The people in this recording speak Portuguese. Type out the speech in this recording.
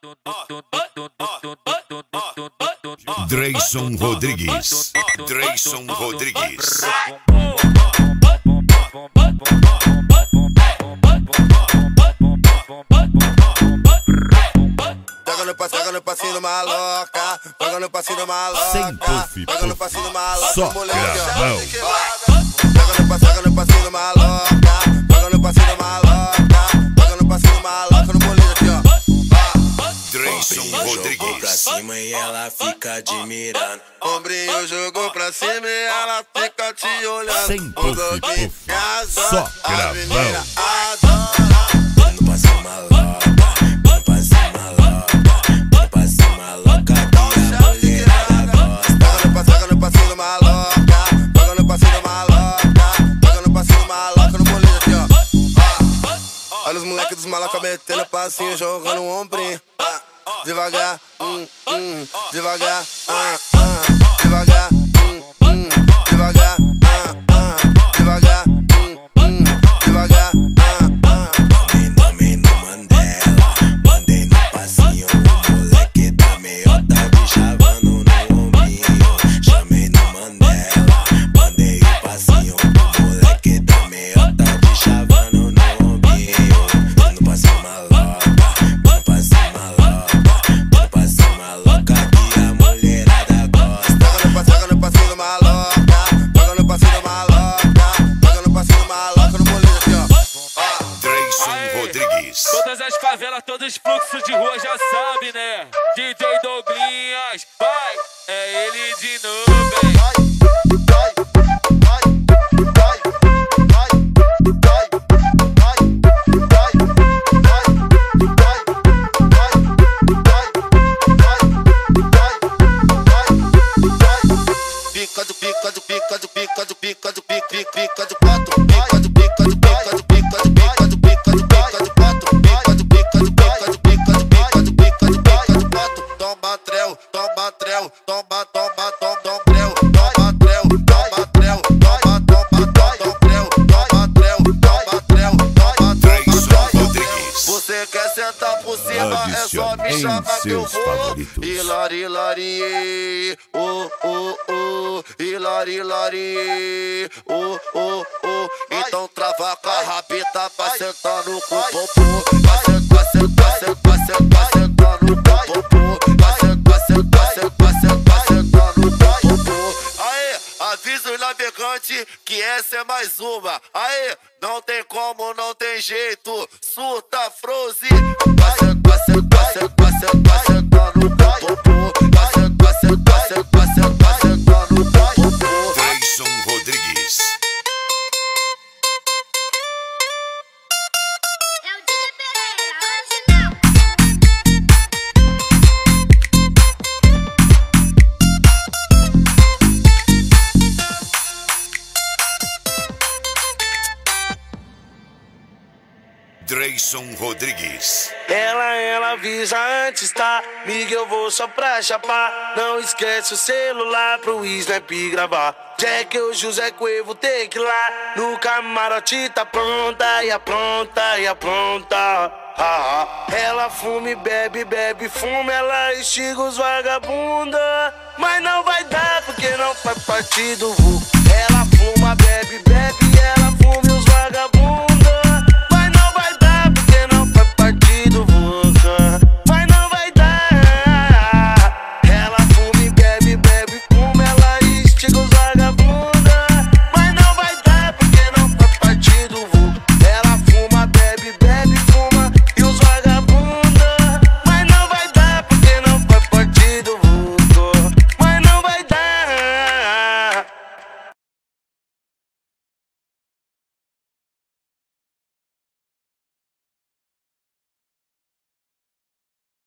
Dreyson Rodrigues. Dreyson Rodrigues. Joga no passinho maloca, joga no passinho maloca, Sem puff, joga no passinho maloca, só gravão. Joga no passinho maloca, joga no passinho maloca, joga no passinho maloca no bolinho aqui, ó. Dreyson Rodrigues. Pra cima e ela fica admirando. Ombrinho jogou pra cima e ela fica te olhando. Sem puff, puff, só gravão. No passinho maloca, no passinho maloca, no passinho maloca que a mulherada gosta. Joga no passinho maloca, joga no passinho maloca, joga no passinho maloca no bolinho aqui, ó. Olha os moleques dos maloca metendo passinho, jogando o ombrinho. Devagar, devagar, devagar, devagar, devagar, devagar. Nome no Mandela, mandei no passinho. O moleque da meiota de chavando no ombrinho. Chamei no Mandela, mandei o passinho. O moleque da meiota de chavando no ombrinho. No passinho maloca, no passinho maloca, no passinho maloca que a mulherada gosta. Joga no passinho maloca, joga no passinho maloca, joga no passinho maloca no bolinho aqui, ó. Dreyson Rodrigues. Todas as favelas, todos os fluxos de rua já sabe, né? DJ Douglinhas, vai, é ele de novo, hein? Pica do pica do pica do pica do pica do pica pica do pato, pica do pica do pica do pica do pica do pica do pica do pato, pica do pica do pica do pica do pica do pica do pica do pato. Toma trel, toma trel, toma toma toma trel, toma trel, toma trel, toma toma toma trel, toma trel, toma trel, toma Dreyson Rodrigues. Você quer sentar por cima, é só me Adicione em chamar que eu seus vou. favoritos. Hilari, hilari, oh, oh, oh, hilari, hilari, oh, oh, oh. Então trava com a rabita, vai sentando com o popô. Vai sentar, sentar, sentar, sentar, sentando com o popô. Vai sentar, sentar, sentar, sentar, sentando com o popô. Aê, avisa os navegantes que essa é mais uma. Aê, não tem como, não tem jeito. Surta, Froze. Vai sentar, sentar, sentar, sentar, sentando com o popô. Vai sentar, sentar, sentar, sentar, sentando com o popô. Dreyson Rodrigues. É o Didi Pereira, original. Dreyson Rodrigues. Ela avisa antes, tá? Miga, eu vou só pra chapar. Não esquece o celular pro Snap gravar. Jack, o José Cuevo tem que ir lá. No camarote tá pronta, e apronta, e apronta. Ela fuma e bebe, bebe, fuma. Ela estiga os vagabunda. Mas não vai dar porque não faz parte do vulgo. Ela fuma, bebe, bebe.